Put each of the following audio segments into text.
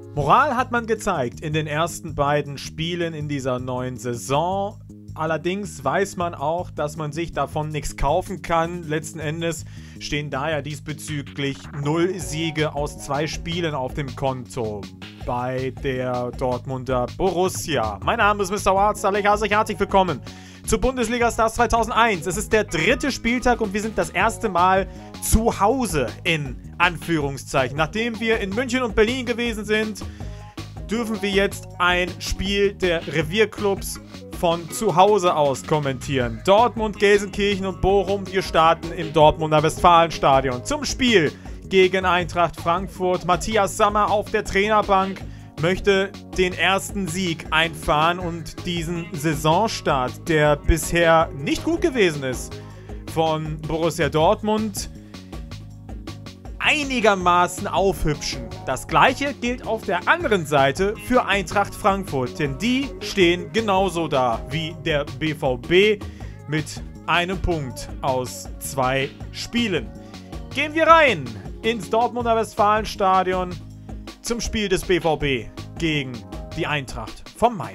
Moral hat man gezeigt in den ersten beiden Spielen in dieser neuen Saison. Allerdings weiß man auch, dass man sich davon nichts kaufen kann. Letzten Endes stehen daher diesbezüglich 0 Siege aus 2 Spielen auf dem Konto bei der Dortmunder Borussia. Mein Name ist Mr. Wardstar, ich heiße euch herzlich willkommen zur Bundesliga Stars 2001. Es ist der 3. Spieltag und wir sind das erste Mal zu Hause in Anführungszeichen. Nachdem wir in München und Berlin gewesen sind, dürfen wir jetzt ein Spiel der Revierclubs von zu Hause aus kommentieren. Dortmund, Gelsenkirchen und Bochum, wir starten im Dortmunder Westfalenstadion. Zum Spiel gegen Eintracht Frankfurt. Matthias Sammer auf der Trainerbank möchte den ersten Sieg einfahren und diesen Saisonstart, der bisher nicht gut gewesen ist, von Borussia Dortmund einigermaßen aufhübschen. Das gleiche gilt auf der anderen Seite für Eintracht Frankfurt, denn die stehen genauso da wie der BVB mit einem Punkt aus 2 Spielen. Gehen wir rein ins Dortmunder Westfalenstadion zum Spiel des BVB gegen die Eintracht vom Main.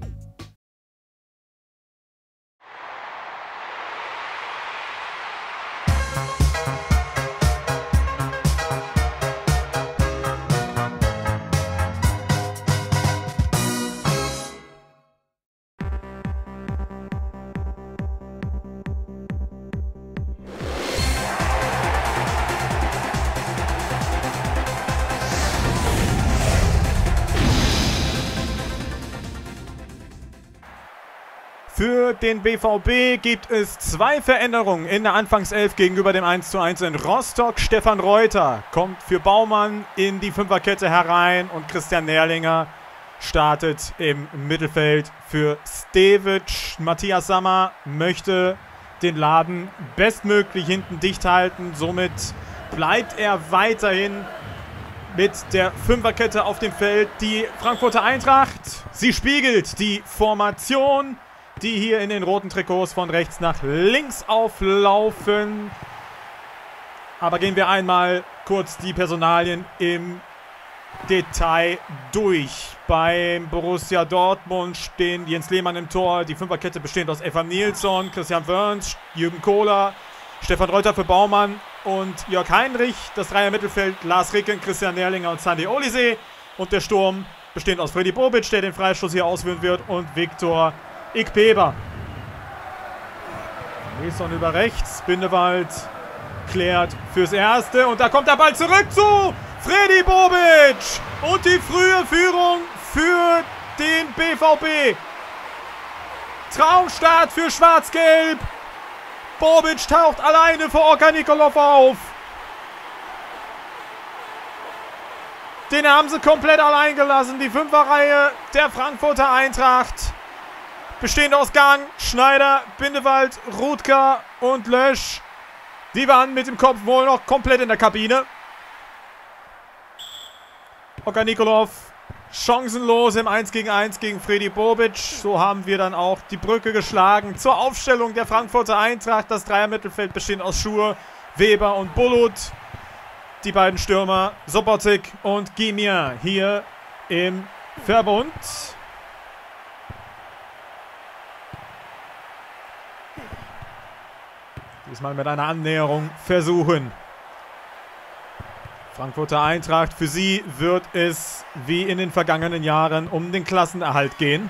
Für den BVB gibt es 2 Veränderungen in der Anfangself gegenüber dem 1:1 in Rostock. Stefan Reuter kommt für Baumann in die Fünferkette herein und Christian Nährlinger startet im Mittelfeld für Stevic. Matthias Sammer möchte den Laden bestmöglich hinten dicht halten. Somit bleibt er weiterhin mit der Fünferkette auf dem Feld. Die Frankfurter Eintracht, sie spiegelt die Formation, die hier in den roten Trikots von rechts nach links auflaufen. Aber gehen wir einmal kurz die Personalien im Detail durch. Beim Borussia Dortmund stehen Jens Lehmann im Tor. Die Fünferkette besteht aus Evan Nilsson, Christian Wörns, Jürgen Kohler, Stefan Reuter für Baumann und Jörg Heinrich. Das Dreier-Mittelfeld Lars Ricken, Christian Nährlinger und Sandy Olise. Und der Sturm besteht aus Freddy Bobic, der den Freistoß hier ausführen wird, und Viktor Ikpeba. Nilsson über rechts. Bindewald klärt fürs Erste. Und da kommt der Ball zurück zu Freddy Bobic. Und die frühe Führung für den BVB. Traumstart für Schwarz-Gelb. Bobic taucht alleine vor Okan Nikolov auf. Den haben sie komplett allein gelassen. Die Fünferreihe der Frankfurter Eintracht, bestehend aus Gang, Schneider, Bindewald, Rutka und Lösch. Die waren mit dem Kopf wohl noch komplett in der Kabine. Okan Nikolov chancenlos im 1:1 gegen Freddy Bobic. So haben wir dann auch die Brücke geschlagen zur Aufstellung der Frankfurter Eintracht. Das Dreier-Mittelfeld besteht aus Schur, Weber und Bulut. Die beiden Stürmer Sobotik und Gimia hier im Verbund. Diesmal mit einer Annäherung versuchen. Frankfurter Eintracht, für sie wird es wie in den vergangenen Jahren um den Klassenerhalt gehen.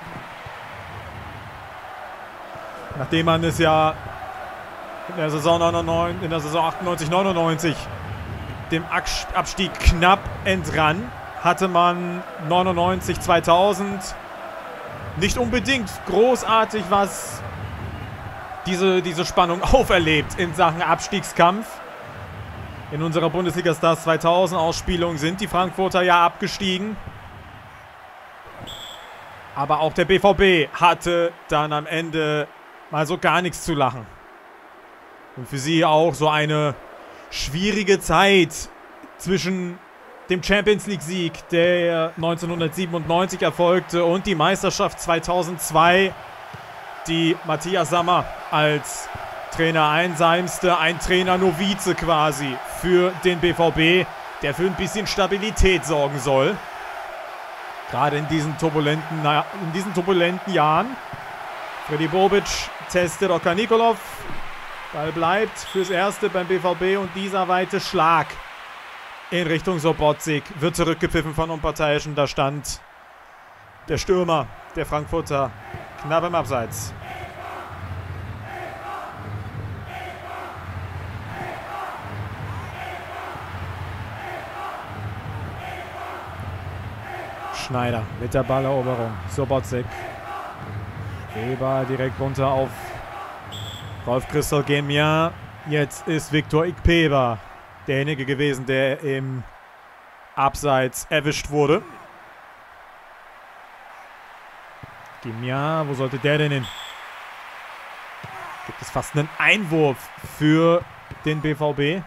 Nachdem man es ja in der Saison 98/99 dem Abstieg knapp entrann, hatte man 99/2000 nicht unbedingt großartig was diese Spannung auferlebt in Sachen Abstiegskampf. In unserer Bundesliga Stars 2000 Ausspielung sind die Frankfurter ja abgestiegen. Aber auch der BVB hatte dann am Ende mal so gar nichts zu lachen. Und für sie auch so eine schwierige Zeit zwischen dem Champions-League-Sieg, der 1997 erfolgte, und die Meisterschaft 2002, die Matthias Sammer als Trainer einseimste. Ein Trainer-Novize quasi für den BVB, der für ein bisschen Stabilität sorgen soll. Gerade in diesen turbulenten Jahren. Freddy Bobic testet Okan Nikolov. Ball bleibt fürs Erste beim BVB und dieser weite Schlag in Richtung Sobotka wird zurückgepfiffen von Unparteiischen. Da stand der Stürmer der Frankfurter knapp im Abseits. Schneider mit der Balleroberung. Sobotka. Weber direkt runter auf Rolf Christoph Gemia. Jetzt ist Viktor Ikpeba derjenige gewesen, der im Abseits erwischt wurde. Gemia, wo sollte der denn hin? Gibt es fast einen Einwurf für den BVB.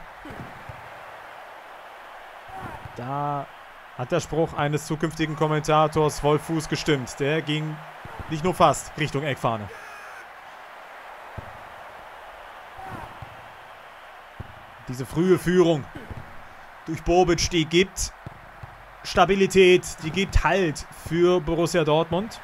Da hat der Spruch eines zukünftigen Kommentators Wolf Fuß gestimmt. Der ging nicht nur fast Richtung Eckfahne. Diese frühe Führung durch Bobic, die gibt Stabilität, die gibt Halt für Borussia Dortmund.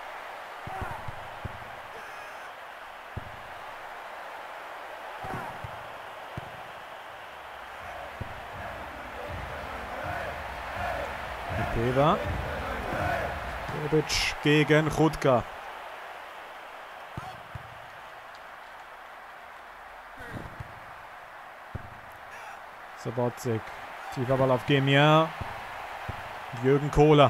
Weber. Bobic gegen Rutka. Sobotka. Tiefer Ball auf Gemia. Jürgen Kohler.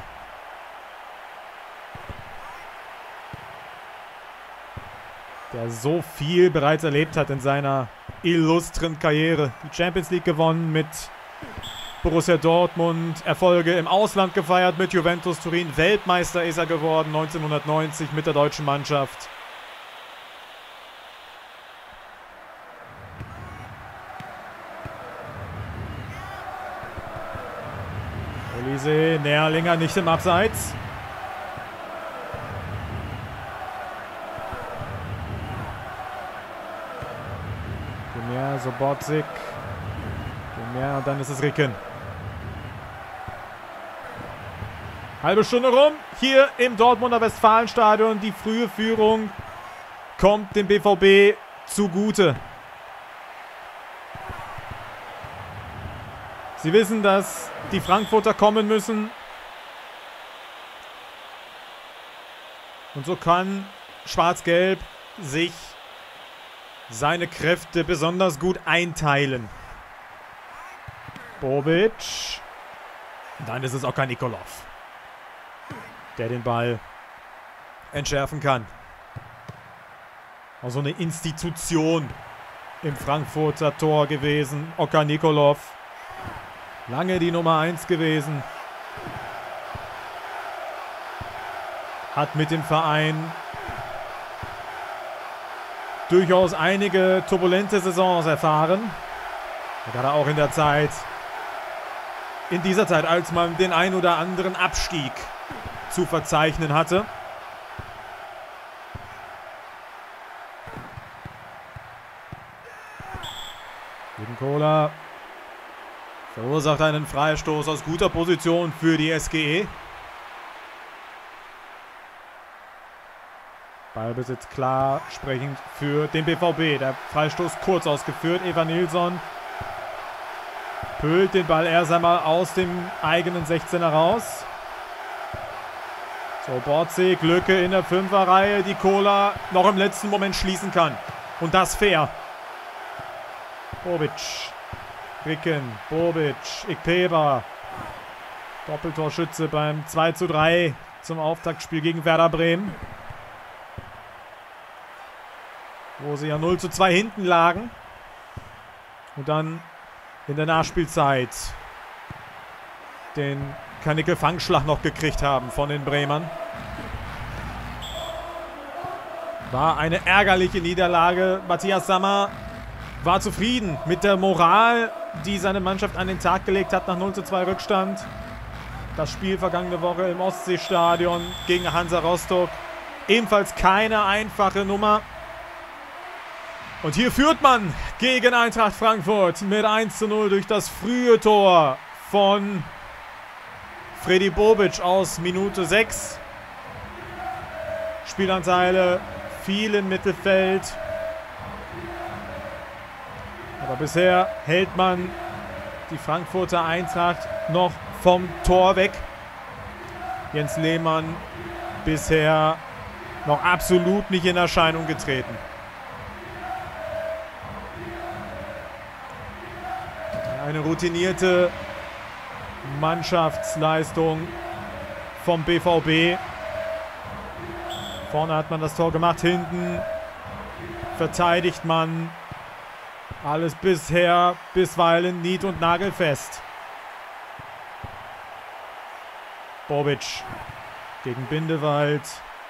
Der so viel bereits erlebt hat in seiner illustren Karriere. Die Champions League gewonnen mit Borussia Dortmund, Erfolge im Ausland gefeiert mit Juventus Turin. Weltmeister ist er geworden 1990 mit der deutschen Mannschaft. Olise, Nerlinger nicht im Abseits. Mehr Sobotka. Mehr und dann ist es Ricken. Halbe Stunde rum, hier im Dortmunder Westfalenstadion. Die frühe Führung kommt dem BVB zugute. Sie wissen, dass die Frankfurter kommen müssen. Und so kann Schwarz-Gelb sich seine Kräfte besonders gut einteilen. Bobic. Und dann ist es Okan Nikolov, der den Ball entschärfen kann. Auch so eine Institution im Frankfurter Tor gewesen. Okan Nikolov. Lange die Nummer 1 gewesen. Hat mit dem Verein durchaus einige turbulente Saisons erfahren. Gerade auch in dieser Zeit, als man den ein oder anderen Abstieg zu verzeichnen hatte. Jürgen Kohler verursacht einen Freistoß aus guter Position für die SGE. Ballbesitz klar sprechend für den BVB. Der Freistoß kurz ausgeführt. Eva Nilsson pölt den Ball erst einmal aus dem eigenen 16er raus. So, Borzig, Lücke in der 5er-Reihe, die Kohler noch im letzten Moment schließen kann. Und das fair. Bobic. Ricken, Bobic, Ikpeba. Doppeltorschütze beim 2:3 zum Auftaktspiel gegen Werder Bremen. Wo sie ja 0:2 hinten lagen. Und dann in der Nachspielzeit den Kanickel-Fangschlag noch gekriegt haben von den Bremern. War eine ärgerliche Niederlage. Matthias Sammer war zufrieden mit der Moral, die seine Mannschaft an den Tag gelegt hat nach 0:2 Rückstand. Das Spiel vergangene Woche im Ostseestadion gegen Hansa Rostock. Ebenfalls keine einfache Nummer. Und hier führt man gegen Eintracht Frankfurt mit 1:0 durch das frühe Tor von Fredi Bobic aus Minute 6. Spielanteile viel im Mittelfeld. Aber bisher hält man die Frankfurter Eintracht noch vom Tor weg. Jens Lehmann bisher noch absolut nicht in Erscheinung getreten. Eine routinierte Mannschaftsleistung vom BVB. Vorne hat man das Tor gemacht, hinten verteidigt man alles bisher bisweilen nied- und nagelfest. Bobic gegen Bindewald.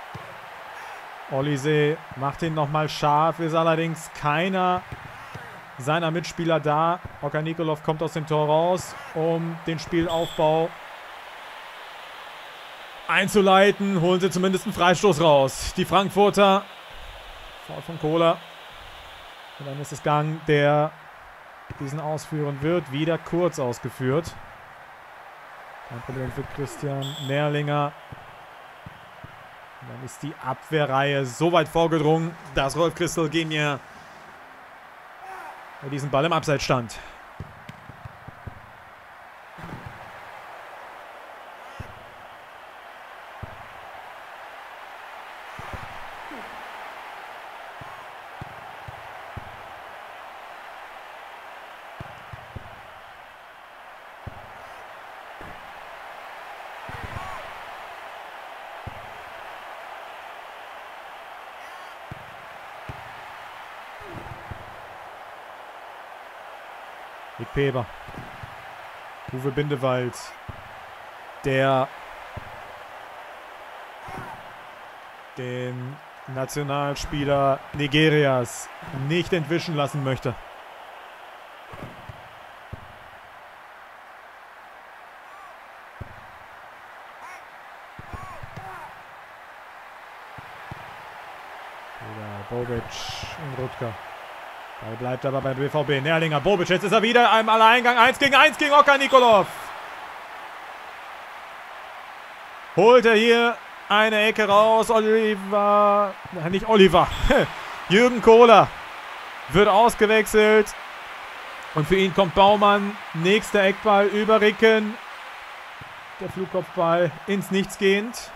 Olise macht ihn nochmal scharf, ist allerdings keiner seiner Mitspieler da. Okan Nikolov kommt aus dem Tor raus, um den Spielaufbau einzuleiten. Holen sie zumindest einen Freistoß raus. Die Frankfurter. Foul von Kohler. Und dann ist es Gang, der diesen ausführen wird. Wieder kurz ausgeführt. Kein Problem für Christian Nerlinger. Und dann ist die Abwehrreihe so weit vorgedrungen, dass Rolf Christel Genia bei diesem Ball im Abseits stand. Nick Peber. Uwe Bindewald. Der den Nationalspieler Nigerias nicht entwischen lassen möchte. Bobic und Rutger. Ball bleibt aber beim BVB. Nerlinger, Bobic, jetzt ist er wieder im Alleingang. 1 gegen Okan Nikolov. Holt er hier eine Ecke raus. Oliver, nicht Oliver. Jürgen Kohler wird ausgewechselt. Und für ihn kommt Baumann. Nächster Eckball über Ricken. Der Flugkopfball ins Nichts gehend.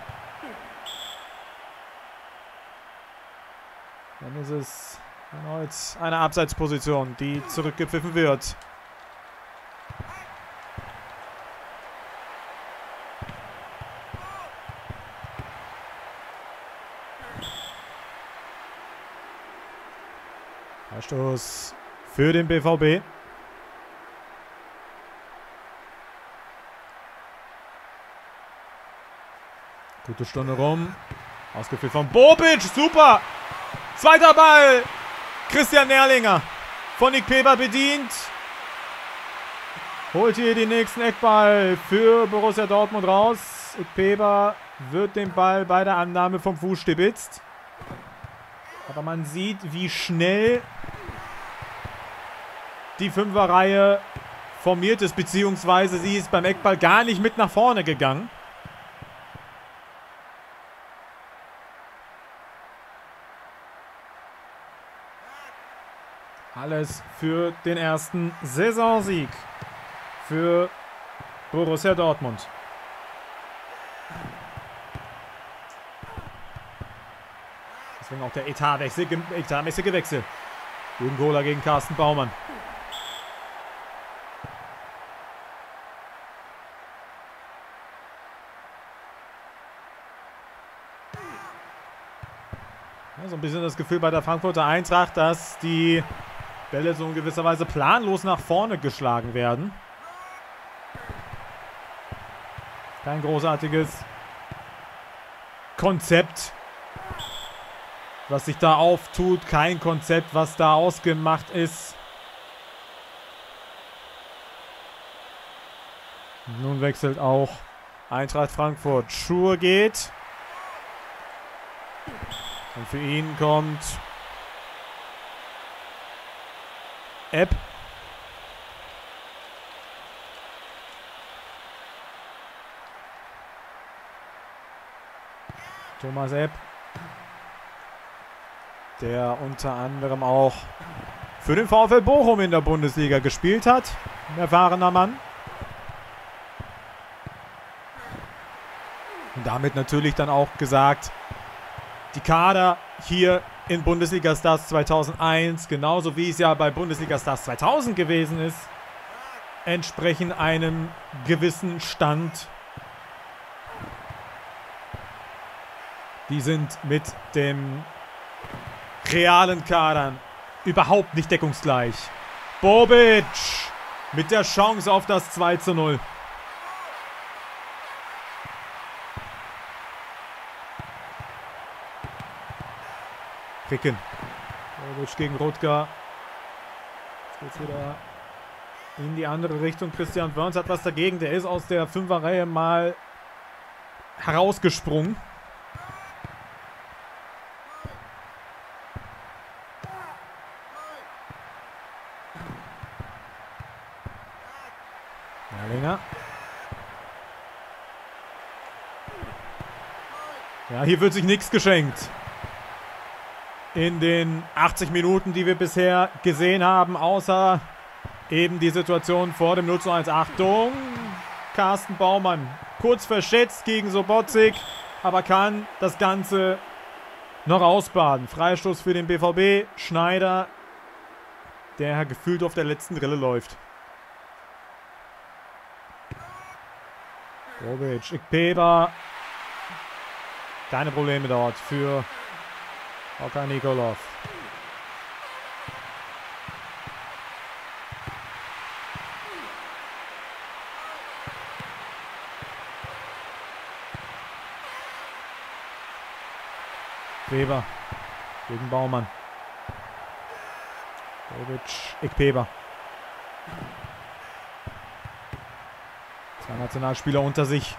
Dann ist es erneut eine Abseitsposition, die zurückgepfiffen wird. Freistoß für den BVB. Gute Stunde rum. Ausgeführt von Bobic. Super! Zweiter Ball. Christian Nerlinger. Von Nick Peber bedient. Holt hier den nächsten Eckball für Borussia Dortmund raus. Nick Peber wird den Ball bei der Annahme vom Fuß stibitzt. Aber man sieht, wie schnell die Fünferreihe formiert ist, beziehungsweise sie ist beim Eckball gar nicht mit nach vorne gegangen. Alles für den ersten Saisonsieg für Borussia Dortmund. Deswegen auch der etatmäßige Wechsel. Jürgen Kohler gegen Carsten Baumann. Ja, so ein bisschen das Gefühl bei der Frankfurter Eintracht, dass die Bälle so in gewisser Weise planlos nach vorne geschlagen werden. Kein großartiges Konzept, was sich da auftut. Kein Konzept, was da ausgemacht ist. Nun wechselt auch Eintracht Frankfurt. Schur geht. Und für ihn kommt Epp. Thomas Epp, der unter anderem auch für den VfL Bochum in der Bundesliga gespielt hat. Ein erfahrener Mann. Und damit natürlich dann auch gesagt, die Kader hier in Bundesliga Stars 2001, genauso wie es ja bei Bundesliga Stars 2000 gewesen ist, entsprechen einem gewissen Stand. Die sind mit dem realen Kadern überhaupt nicht deckungsgleich. Bobic mit der Chance auf das 2:0. Ricken. Bobic gegen Rutger. Jetzt geht's wieder in die andere Richtung. Christian Wörns hat was dagegen. Der ist aus der Fünferreihe mal herausgesprungen. Erlinger. Ja, hier wird sich nichts geschenkt. In den 80 Minuten, die wir bisher gesehen haben, außer eben die Situation vor dem 0:1. Achtung, Carsten Baumann kurz verschätzt gegen Sobotzig, aber kann das Ganze noch ausbaden. Freistoß für den BVB. Schneider, der gefühlt auf der letzten Rille läuft. Bobic, Ikpeba. Keine Probleme dort für Okan Nikolov. Weber gegen Baumann. Bobic, Ikpeba. Zwei Nationalspieler unter sich.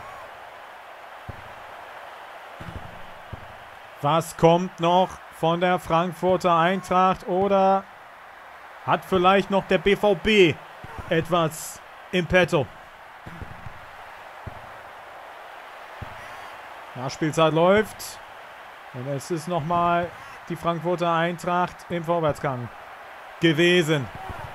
Was kommt noch von der Frankfurter Eintracht? Oder hat vielleicht noch der BVB etwas im Petto? Nachspielzeit läuft. Und es ist nochmal die Frankfurter Eintracht im Vorwärtsgang gewesen.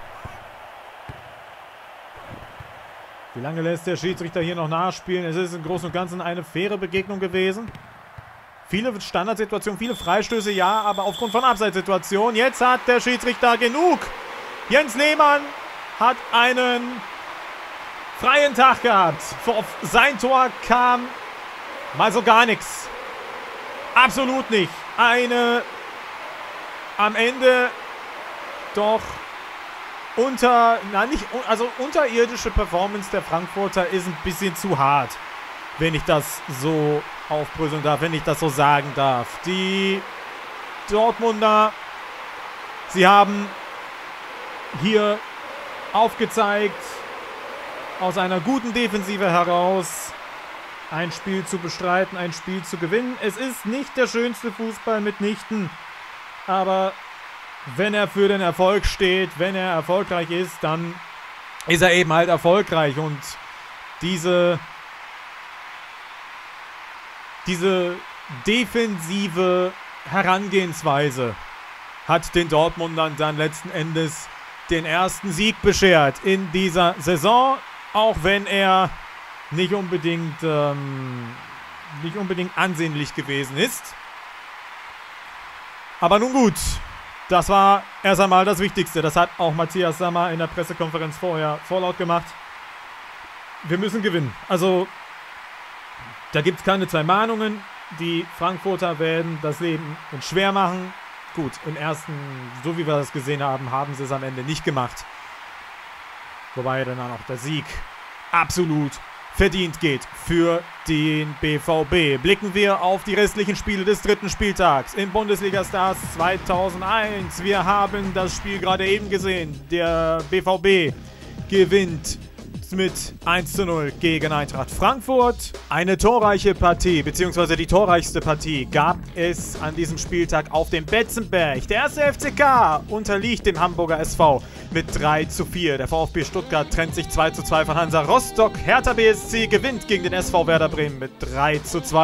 Wie lange lässt der Schiedsrichter hier noch nachspielen? Es ist im Großen und Ganzen eine faire Begegnung gewesen. Viele Standardsituationen, viele Freistöße, ja, aber aufgrund von Abseitssituationen. Jetzt hat der Schiedsrichter genug. Jens Lehmann hat einen freien Tag gehabt. Auf sein Tor kam mal so gar nichts. Absolut nicht. Eine am Ende doch unterirdische Performance der Frankfurter ist ein bisschen zu hart, wenn ich das so aufbröseln darf, wenn ich das so sagen darf. Die Dortmunder, sie haben hier aufgezeigt, aus einer guten Defensive heraus ein Spiel zu bestreiten, ein Spiel zu gewinnen. Es ist nicht der schönste Fußball mitnichten, aber wenn er für den Erfolg steht, wenn er erfolgreich ist, dann ist er eben halt erfolgreich. Und diese defensive Herangehensweise hat den Dortmundern dann letzten Endes den ersten Sieg beschert in dieser Saison, auch wenn er nicht unbedingt ansehnlich gewesen ist. Aber nun gut, das war erst einmal das Wichtigste. Das hat auch Matthias Sammer in der Pressekonferenz vorher vorlaut gemacht. Wir müssen gewinnen. Also, da gibt es keine zwei Mahnungen. Die Frankfurter werden das Leben uns schwer machen. Gut, im ersten, so wie wir das gesehen haben, haben sie es am Ende nicht gemacht. Wobei dann auch der Sieg absolut verdient geht für den BVB. Blicken wir auf die restlichen Spiele des dritten Spieltags in Bundesliga Stars 2001. Wir haben das Spiel gerade eben gesehen. Der BVB gewinnt mit 1:0 gegen Eintracht Frankfurt. Eine torreiche Partie, beziehungsweise die torreichste Partie gab es an diesem Spieltag auf dem Betzenberg. Der erste FCK unterliegt dem Hamburger SV mit 3:4. Der VfB Stuttgart trennt sich 2:2 von Hansa Rostock. Hertha BSC gewinnt gegen den SV Werder Bremen mit 3:2.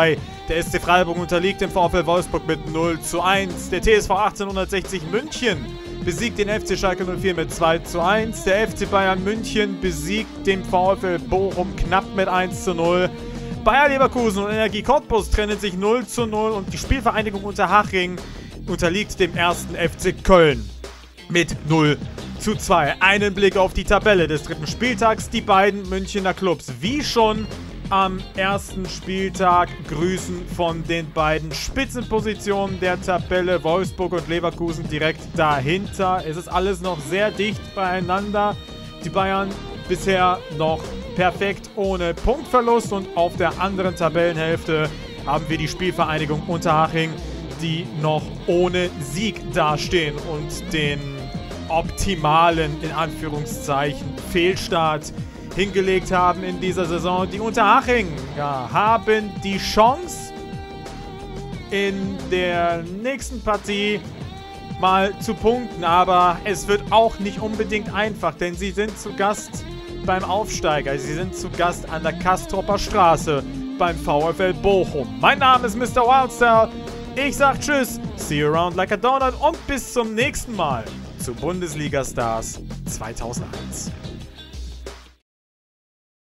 Der SC Freiburg unterliegt dem VfL Wolfsburg mit 0:1. Der TSV 1860 München besiegt den FC Schalke 04 mit 2:1. Der FC Bayern München besiegt den VfL Bochum knapp mit 1:0. Bayer Leverkusen und Energie Cottbus trennen sich 0:0 und die Spielvereinigung Unterhaching unterliegt dem 1. FC Köln mit 0:2. Einen Blick auf die Tabelle des 3. Spieltags. Die beiden Münchner Clubs, wie schon am ersten Spieltag, grüßen von den beiden Spitzenpositionen der Tabelle. Wolfsburg und Leverkusen direkt dahinter. Es ist alles noch sehr dicht beieinander. Die Bayern bisher noch perfekt ohne Punktverlust und auf der anderen Tabellenhälfte haben wir die Spielvereinigung Unterhaching, die noch ohne Sieg dastehen und den optimalen, in Anführungszeichen, Fehlstart hingelegt haben in dieser Saison. Die Unterhaching haben die Chance, in der nächsten Partie mal zu punkten, aber es wird auch nicht unbedingt einfach, denn sie sind zu Gast beim Aufsteiger. Sie sind zu Gast an der Kastropper Straße beim VfL Bochum. Mein Name ist Mr. Wildstar. Ich sag Tschüss, see you around like a donut und bis zum nächsten Mal zu Bundesliga Stars 2001.